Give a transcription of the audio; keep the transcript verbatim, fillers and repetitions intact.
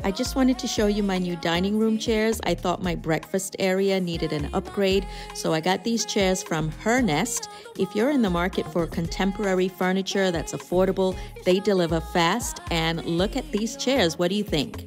I just wanted to show you my new dining room chairs. I thought my breakfast area needed an upgrade, so I got these chairs from Hernest. If you're in the market for contemporary furniture that's affordable, they deliver fast. And look at these chairs. What do you think?